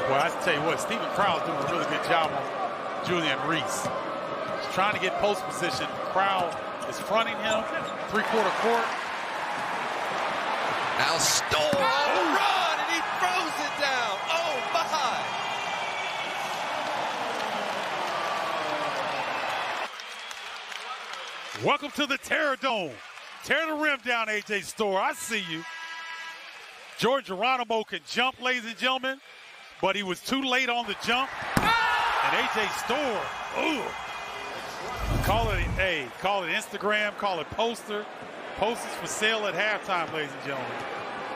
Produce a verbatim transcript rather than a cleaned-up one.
Well, I tell you what, Stephen Crowell's doing a really good job on Julian Reese. He's trying to get post position. Crowell is fronting him, three-quarter court. Now Storr on the run, and he throws it down. Oh, my. Welcome to the Terror Dome. Tear the rim down, A J Storr. I see you. George Geronimo can jump, ladies and gentlemen, but he was too late on the jump. And A J Storr, ooh. Call it, hey, call it Instagram, call it poster. Posters for sale at halftime, ladies and gentlemen.